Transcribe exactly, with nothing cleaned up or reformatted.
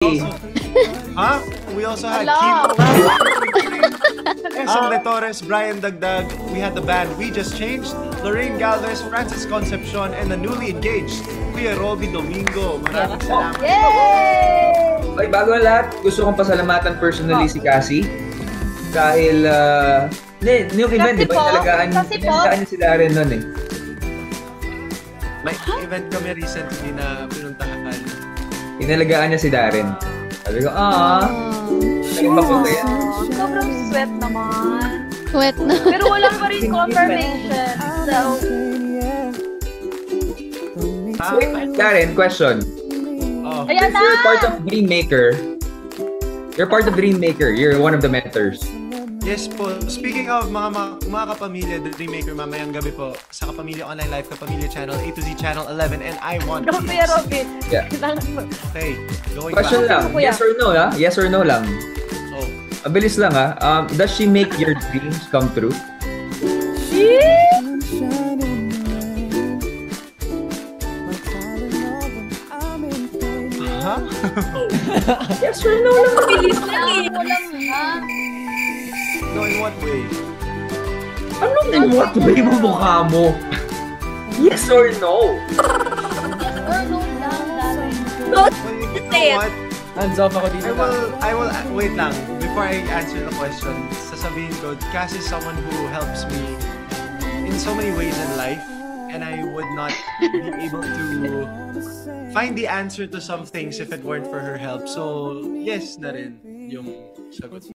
Huh? We also had Hello. Kimo, Esong De Torres, Brian Dagdag. We had the band We Just Changed, Lorraine Galvez, Francis Concepcion, and the newly engaged Kuya Robby Domingo. Maraming salamat. Yay! Okay, bago ang lahat, gusto kong pasalamatan personally si Cassie. Dahil, uh, hindi, yung event, di ba? Inalagaan niya si Darren nun eh. May event kami recently na pinuntahan. Inalagaan niya si Darren. Sabi ko, ah, naging papunta yan. Sobrang sweat naman. Sweat na. Pero wala pa rin confirmation. So, Ah, Darren, question. oh. ayan na! You're part of Dream Maker. You're part of Dream Maker. You're one of the mentors. Yes po. Speaking of mga mga, mga kapamilya, The Dreammaker, mamayang gabi po sa Kapamilya Online Live, Kapamilya Channel, A to Z Channel eleven, and I want Go, Kuya Robby. Yeah. Okay, going Question back. lang. Yes or no, ha? Yes or no lang. Oh. Abilis lang, ha? Um, does she make your dreams come true? Huh? Yes or no lang. Bilis lang eh. Walang ha. No, in what way? Anong in what way mo mukha mo? Yes or no? Or no lang, darling. Well, you know what? Hands off ako dito. I will, I will, wait lang. Before I answer the question, sasabihin ko, Cass is someone who helps me in so many ways in life, and I would not be able to find the answer to some things if it weren't for her help. So, yes na rin yung sagot.